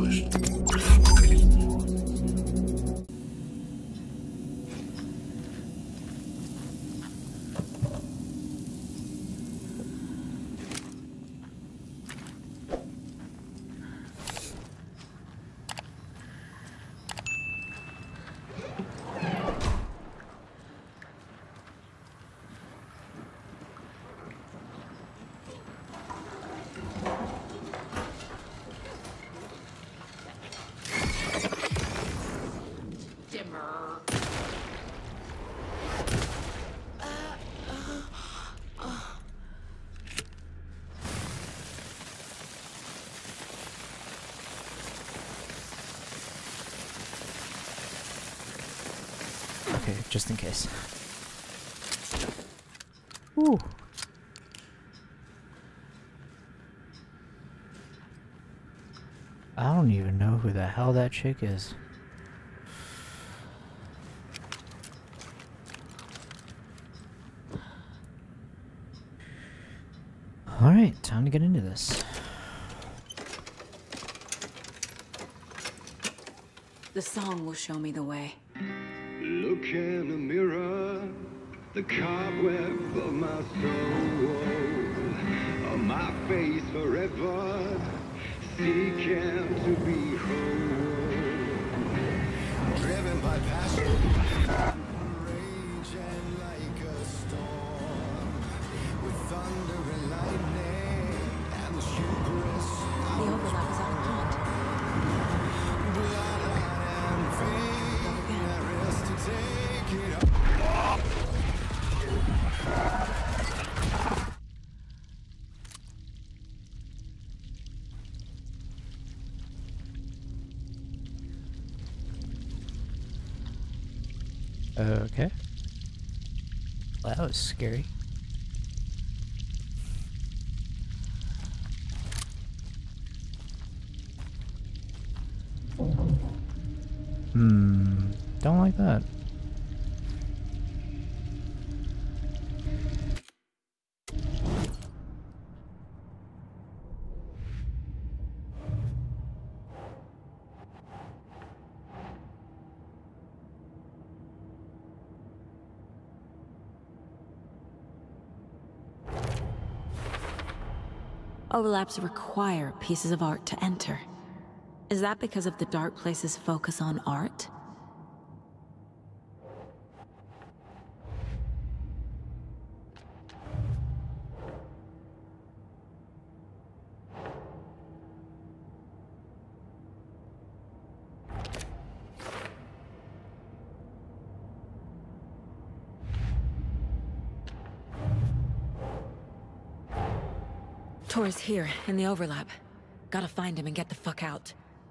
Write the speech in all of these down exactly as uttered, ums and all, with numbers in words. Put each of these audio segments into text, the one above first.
established. Okay, just in case. Ooh. I don't even know who the hell that chick is. Alright, time to get into this. The song will show me the way. Look in the mirror, the cobweb of my soul, on my face forever, seeking to be whole, driven by passion, raging like a storm, with thunder and lightning, and the hubris. The overlap is on haunt. Blood and vein, there is to take it up. Okay. Well, that was scary. Hmm, don't like that. Overlaps require pieces of art to enter. Is that because of the dark place's focus on art? Tor's here, in the overlap. Gotta find him and get the fuck out.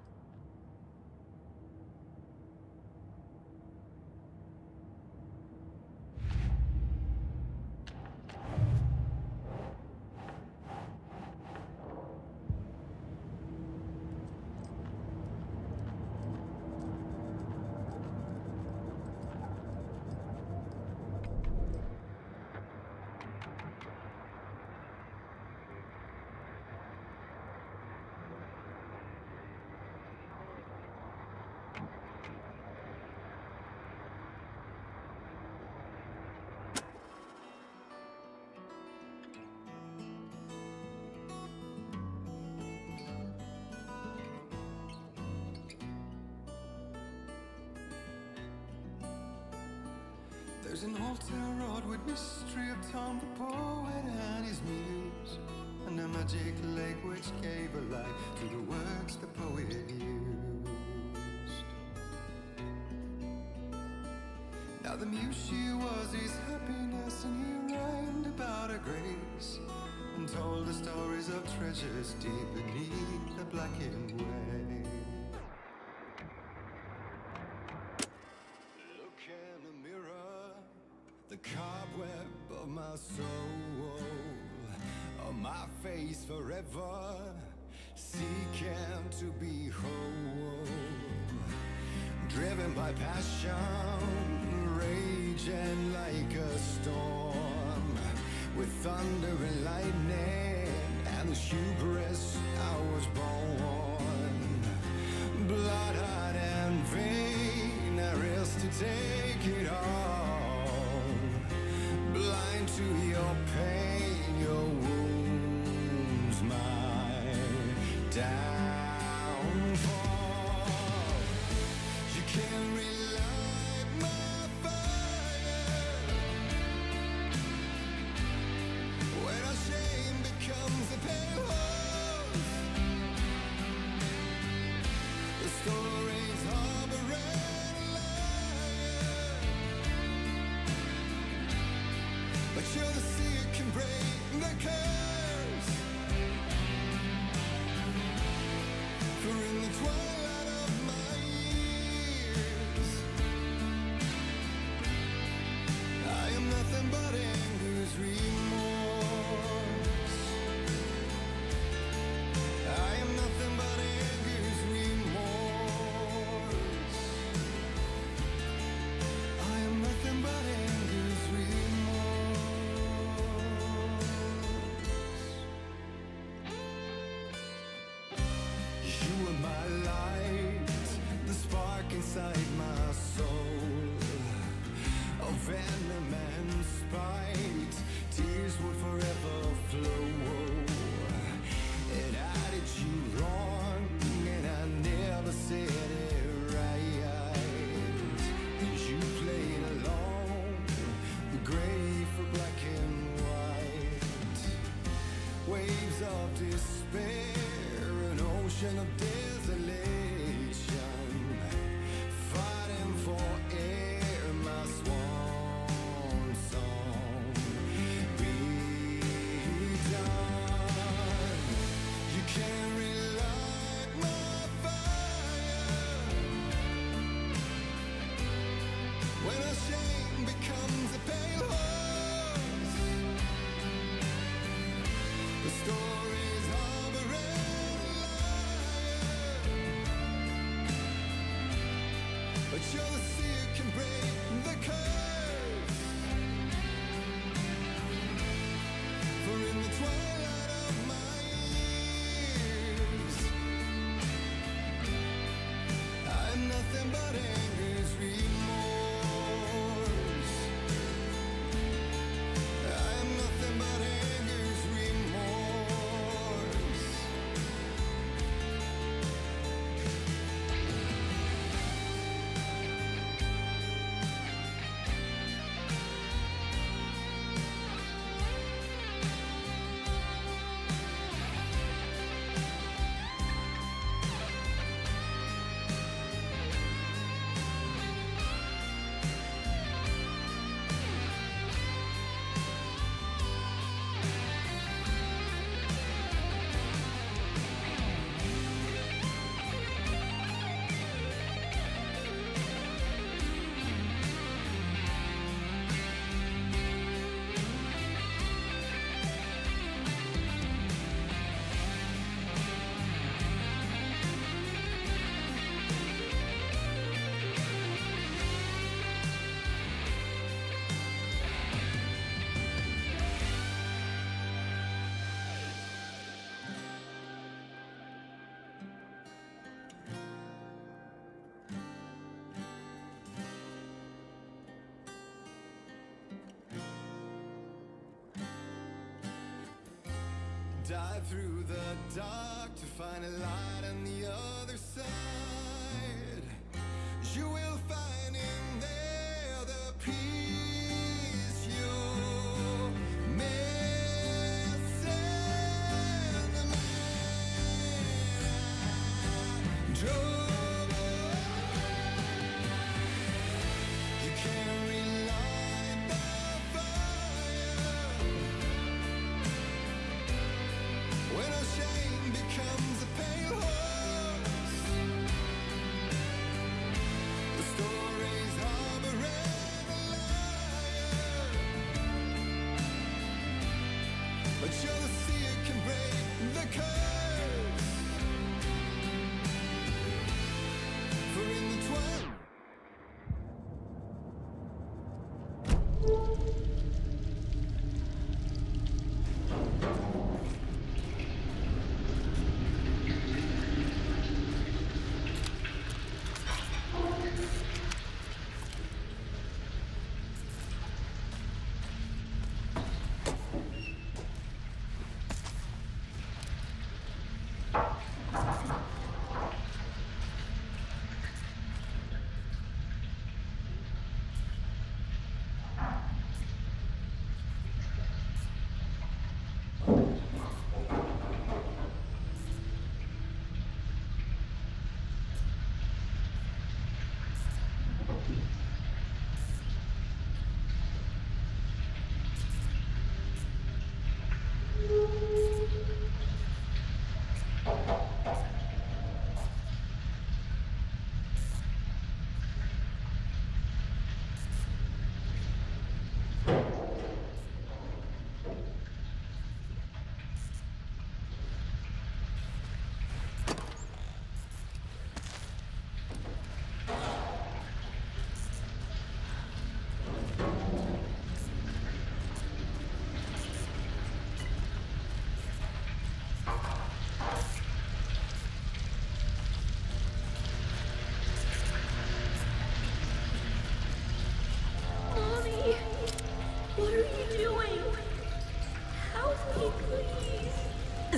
There's an old town road with mystery of Tom the poet and his muse, and a magic lake which gave a light to the words the poet used. Now the muse she was his happiness, and he rhymed about her grace, and told the stories of treasures deep beneath the blackened way. The cobweb of my soul, on my face forever, seeking to be whole, driven by passion, raging like a storm, with thunder and lightning, and the hubris I was born, downfall. You can't relight my fire when our shame becomes a pale horse. The stories harbor and liar, but you're the sea that can break the curse. For in the twilight of my years, I am nothing but anger's remorse. I am nothing but anger's remorse. I am nothing but anger's remorse. You are my light, the spark inside my soul. Of venom and spite, tears would forever flow. And I did you wrong, and I never said it right. And you played along, the gray for black and white. Waves of despair, an ocean of desolation, fighting for air, my swan song. Be done. You can't relight my fire when our shame becomes a pale horse. The stories harbor and liar, but you're the sea that can break the curse. For in the twilight of my years, I'm nothing but anger's remorse. I'm nothing but anger's remorse. Dive through the dark to find a light on the other side. You will find in there the peace you're missing. The man I drove. You can't relight the fire when our shame becomes a pale horse. The stories harbor and liar, but you're the sea that can break the curse.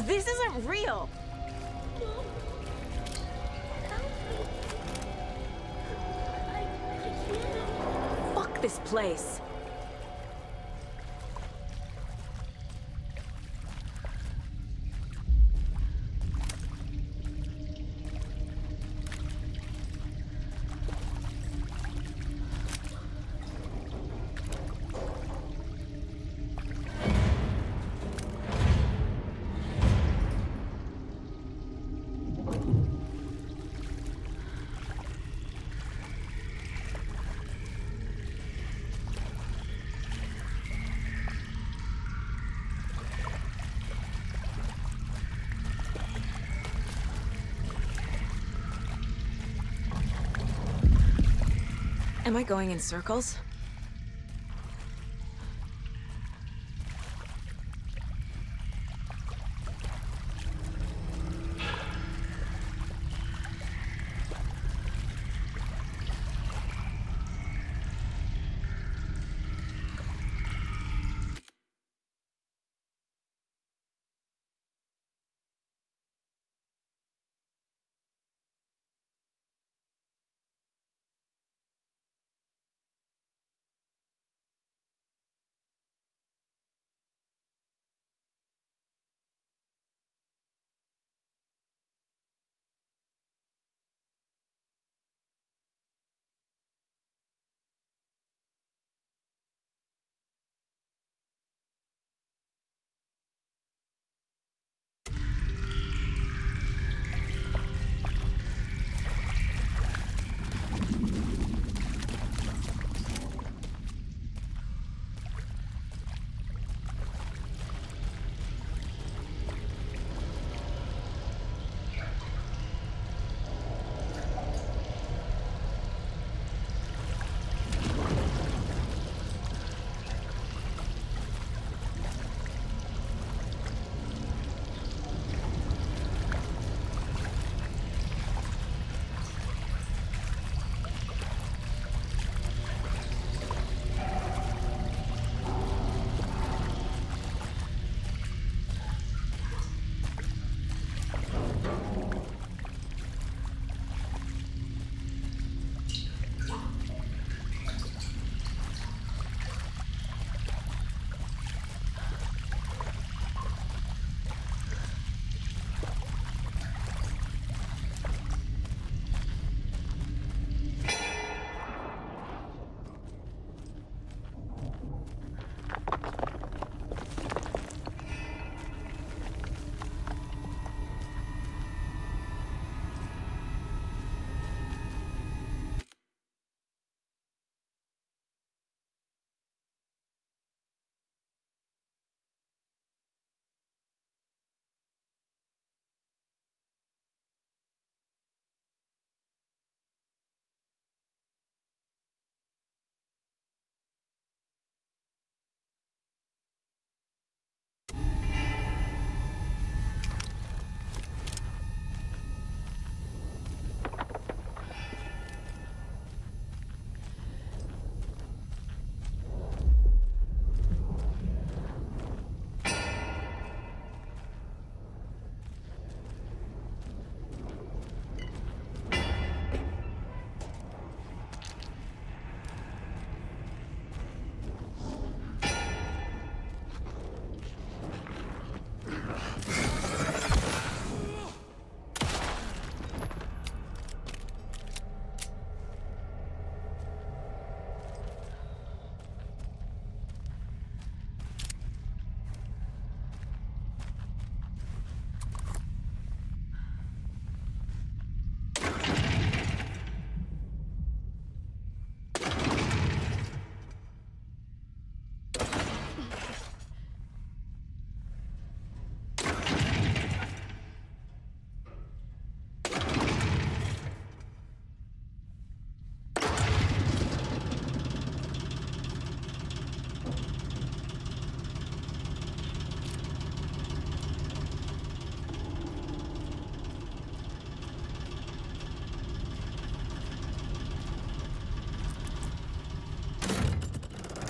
This isn't real! Fuck this place! Am I going in circles?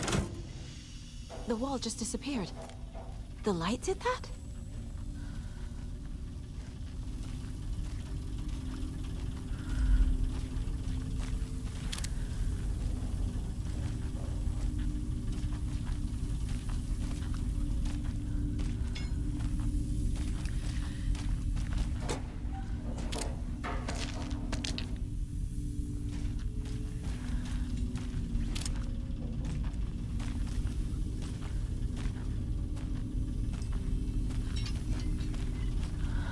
The wall just disappeared. The light did that?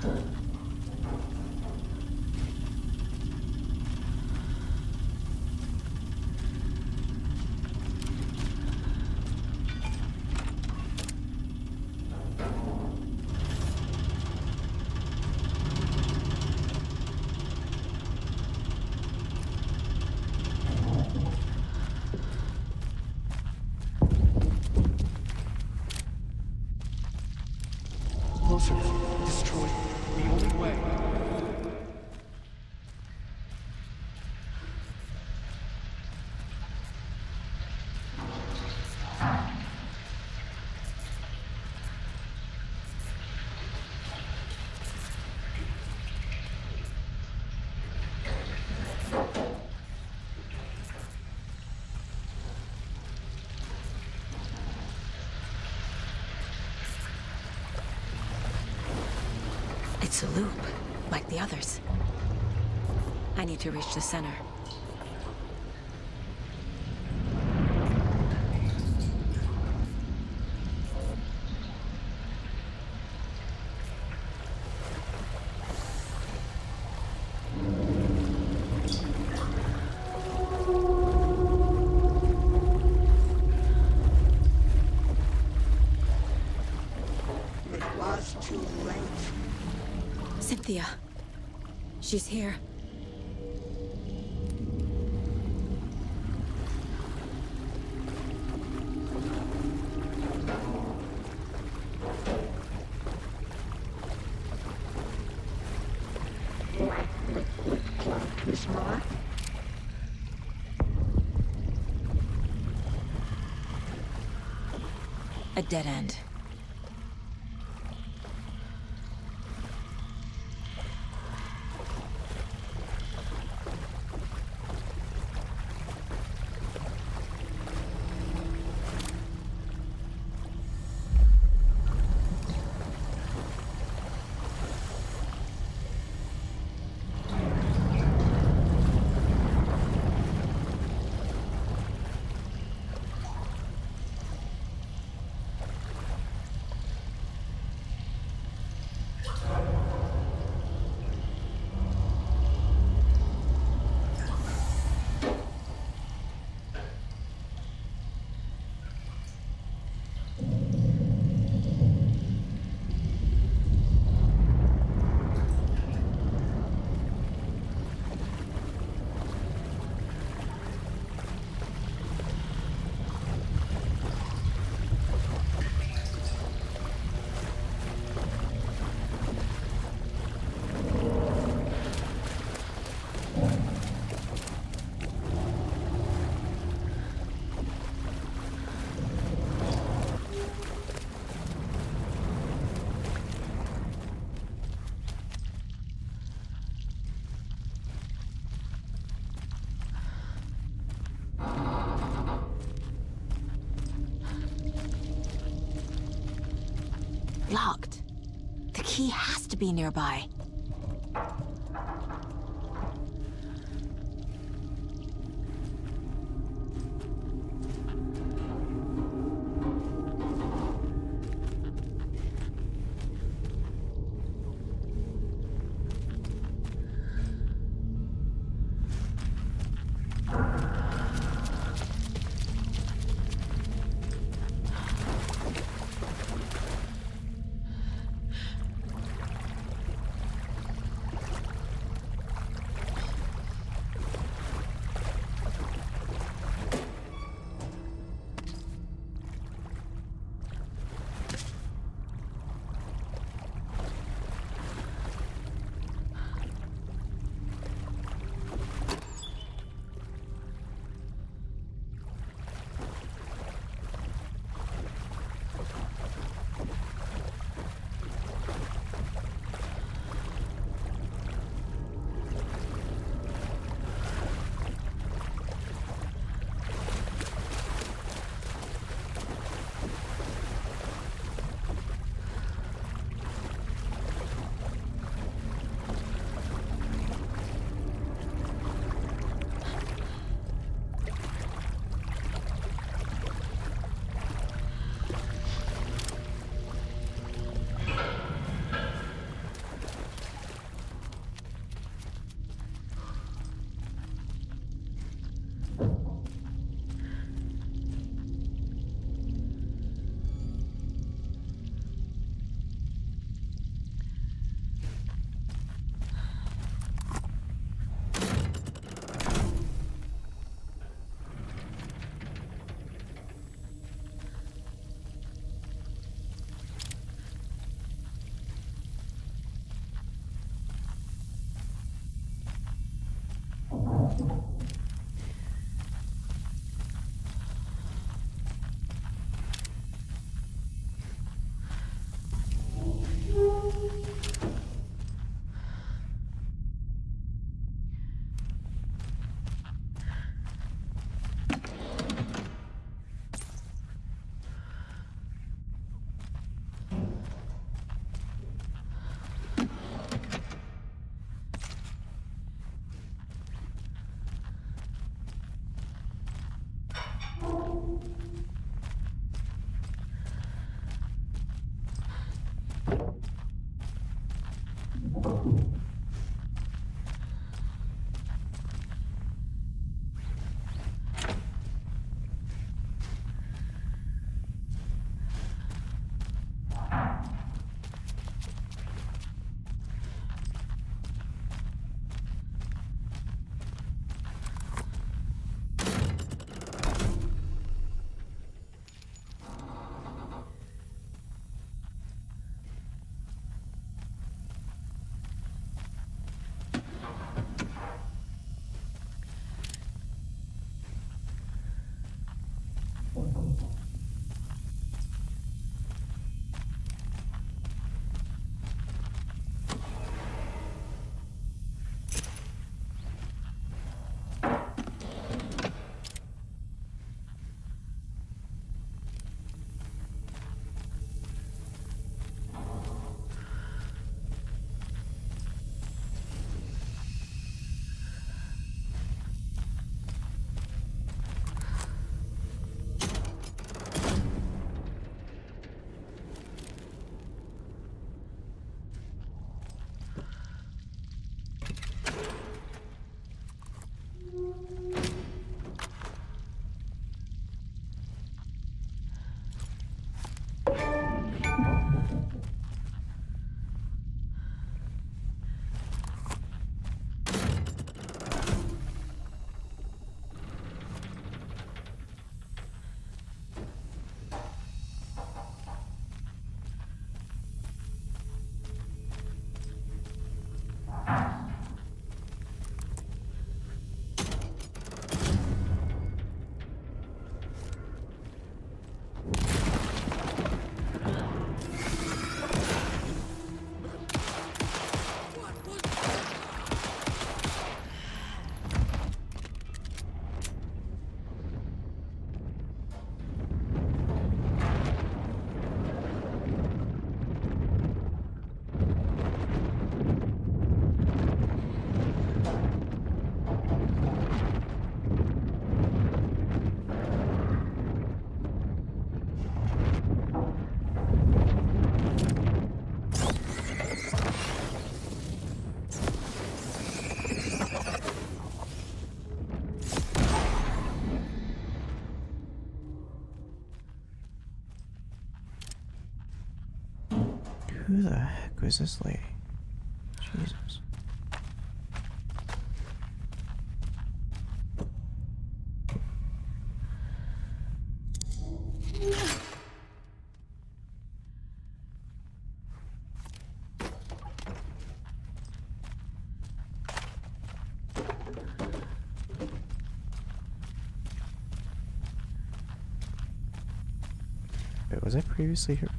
Closer. Destroy. The only way. It's a loop, like the others. I need to reach the center. It was too late. Cynthia. She's here. Miss Mara? A dead end. Locked. The key has to be nearby. Who the heck was this lady? Jesus. Wait, was I previously here?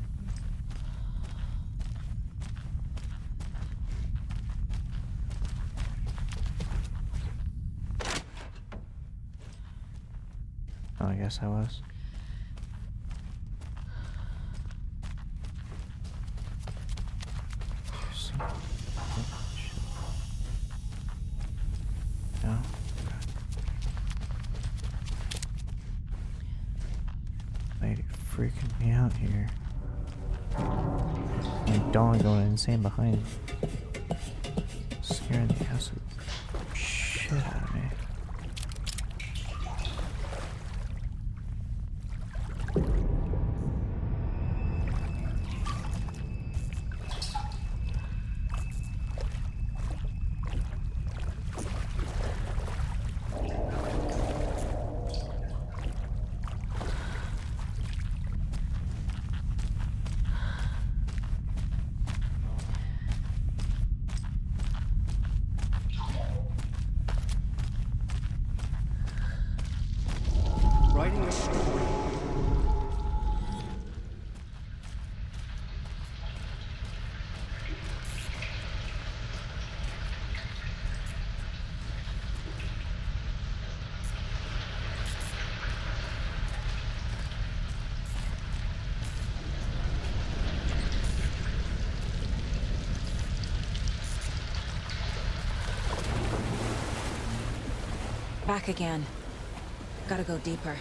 Oh, I guess I was. No? Lady freaking me out here. My dog going insane behind me. Scaring the absolute shit out of me. Writing a story. Back again. Gotta go deeper.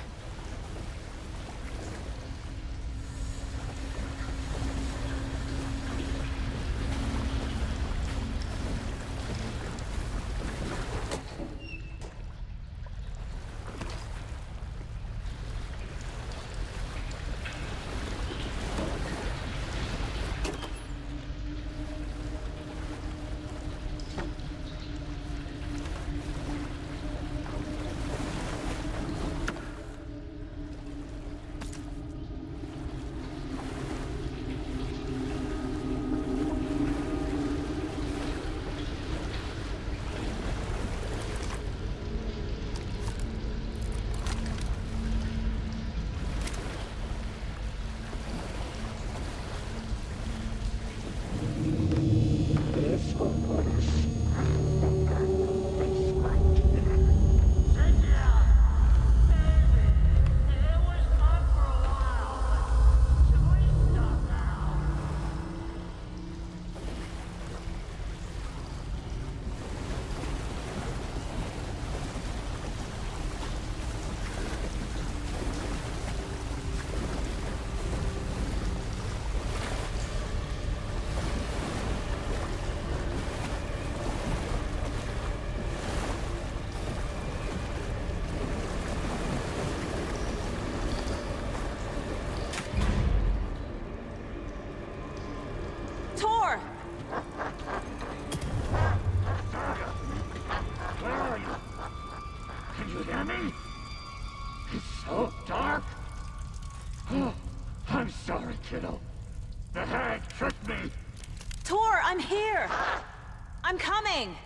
I'm coming!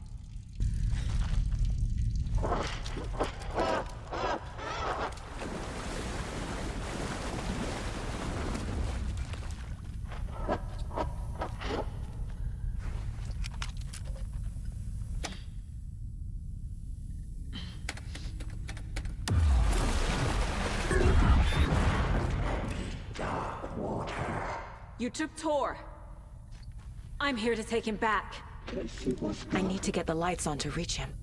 You took Tor. I'm here to take him back. I need to get the lights on to reach him.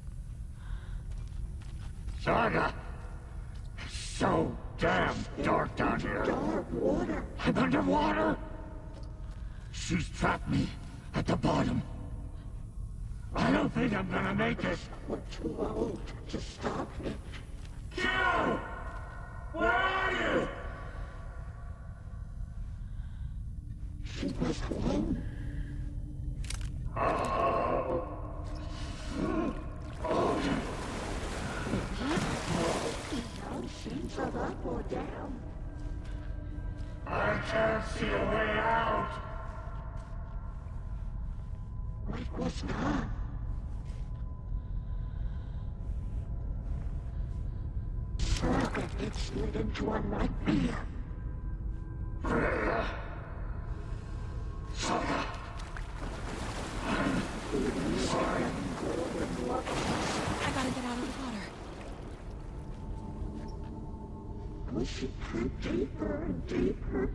Saga! It's so damn dark down here. Dark water. I'm underwater! She's trapped me at the bottom. I don't think I'm gonna make it. We're too old to stop it. Joe! Where are you? She was alone. Oh. Oh. No signs of up or down. I can't see a way out. Light was gone. Saga had slid into a nightmare. Freya. Saga. I'm sorry. I gotta get out of the water. Pushing her deeper and deeper.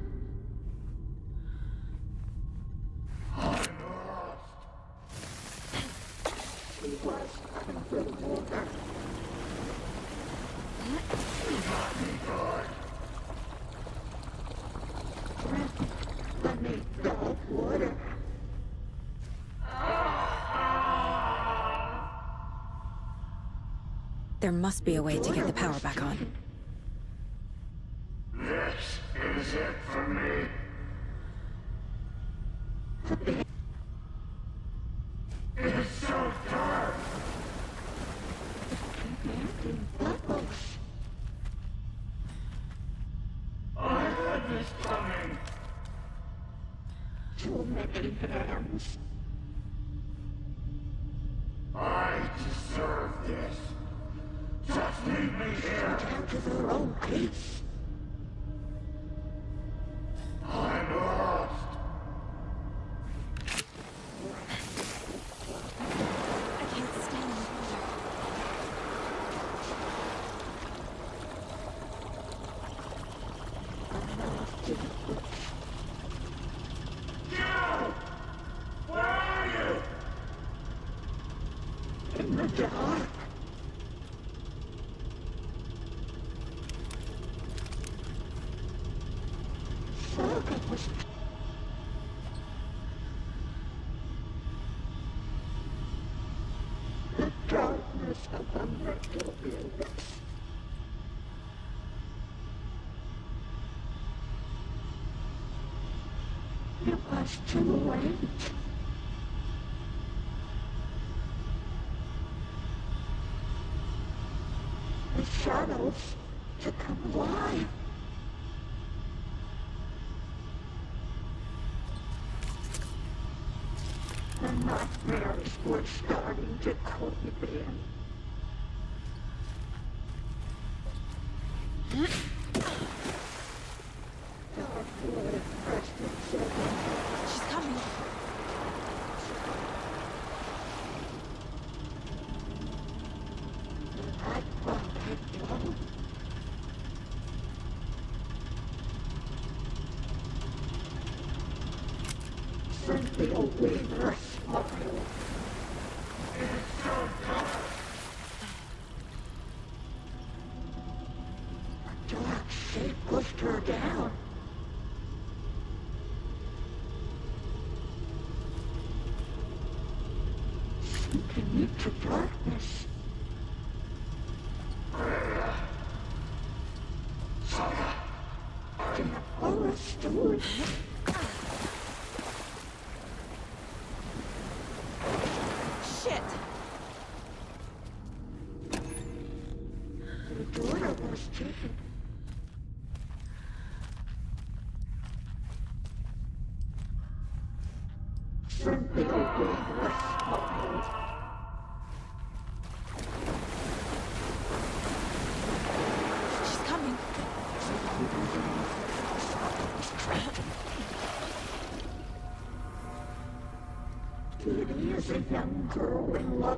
I'm lost. She was underwater. You got me good. I need dark water. There must be a way to get the power back on. This is it for me. It's so dark. Bubbles. I had this coming. Too many hands. I deserve this. Just leave me here. Down to their own pace. I'm lost. I can't stand in the water. Joe! Where are you? In the dark. Saga was the darkness of the mental illness. It was too late. The shadows to come alive. The nightmares were starting to creep in. Dark water pressed itself. She's coming. The light bulb had gone. Cynthia Weaver smiled. It's so dark. A dark shape pushed her down. Sinking into darkness. Freya. Saga. In a horror story. Shit! The daughter was taken. Cynthia Weaver Kitty is a young girl in love.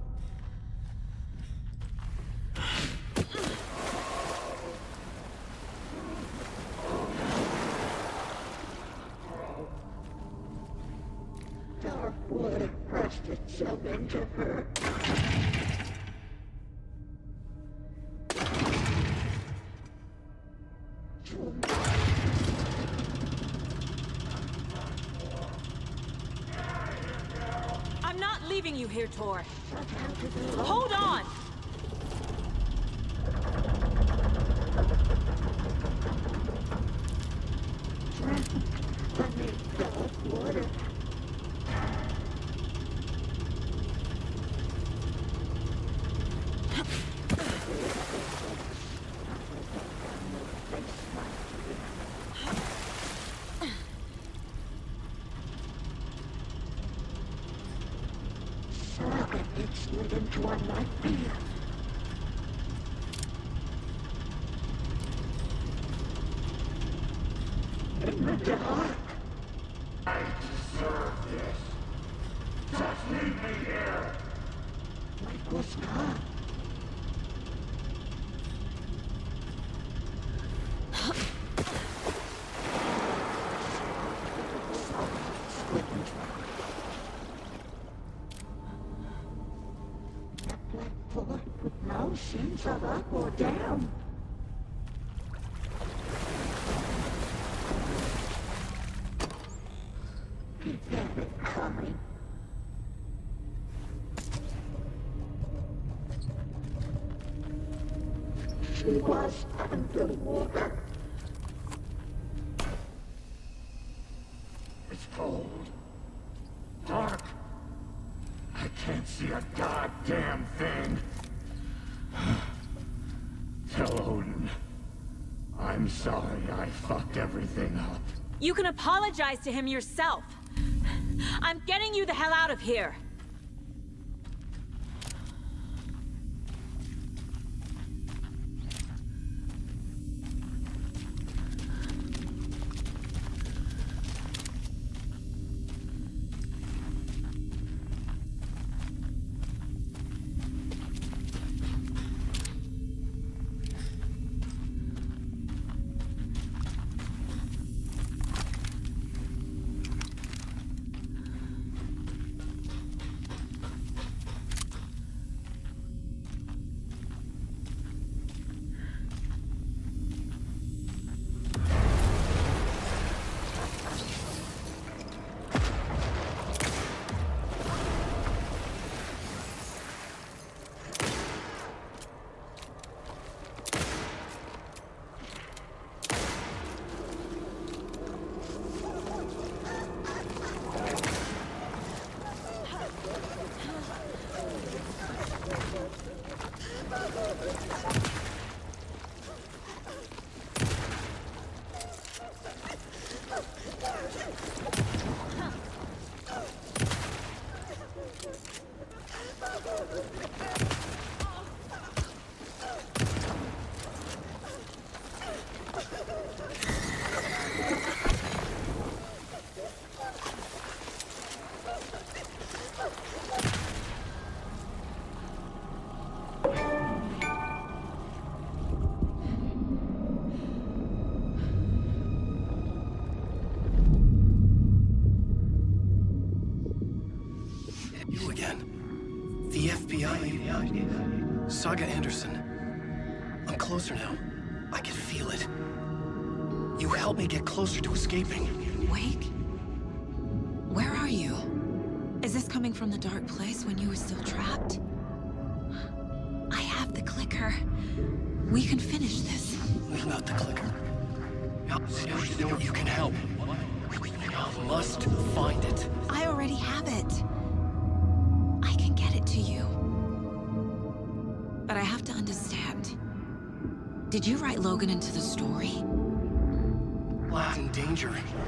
Dark blood pressed itself into her. I'm not leaving you here, Tor. Hold on! It's leading to a nightmare. In the dark. I deserve this. Just leave me here. Like was gone. No sense of up or down. He had it coming. She was underwater. It's cold. Dark. I can't see a goddamn thing. Tell Odin. I'm sorry I fucked everything up. You can apologize to him yourself. I'm getting you the hell out of here. You again. The F B I. Saga Anderson. I'm closer now. I can feel it. You helped me get closer to escaping. Wake? Where are you? Is this coming from the dark place when you were still trapped? I have the clicker. We can finish this. We've got the clicker. You can help. I must find it. I already have it. I can get it to you. But I have to understand. Did you write Logan into the story? Lad's in danger.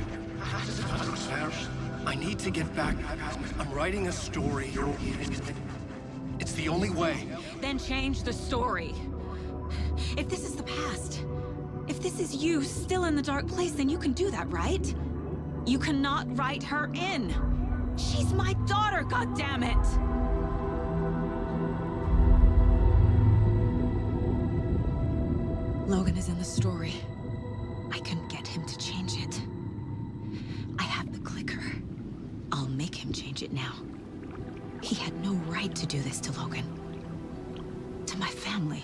I need to get back. I'm writing a story. It's the only way. Then change the story. If this is the past, if this is you still in the dark place, then you can do that, right? You cannot write her in. She's my daughter, goddammit! Logan is in the story. I can get him to change it. I have the clicker. I'll make him change it now. He had no right to do this to Logan. To my family.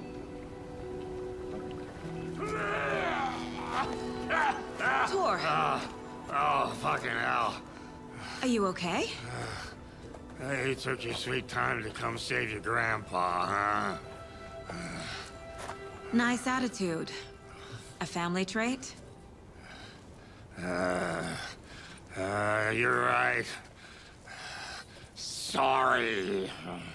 Tor! Uh, oh, fucking hell. Are you okay? Uh, you took your sweet time to come save your grandpa, huh? Nice attitude. A family trait? Uh, uh, you're right. Sorry.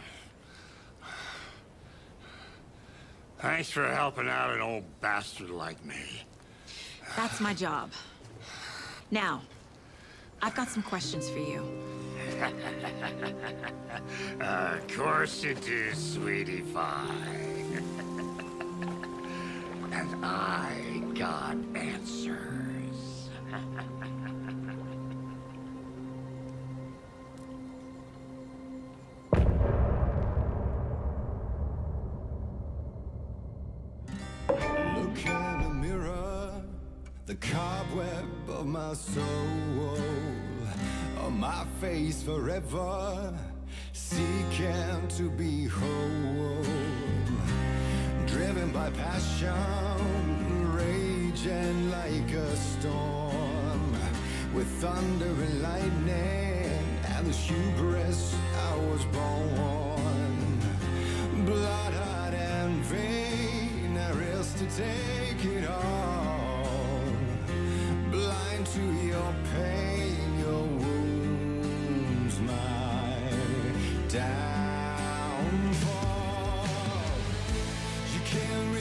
Thanks for helping out an old bastard like me. That's my job. Now, I've got some questions for you. uh, of course you do, sweetie pie. And I got answers. Look in the mirror, the cobweb of my soul, on my face forever, seeking to be whole. Driven by passion, raging like a storm, with thunder and lightning, and the hubris I was born. Blood-hot and vain, I risk to take it all. Blind to your pain, your wounds, my downfall. You can't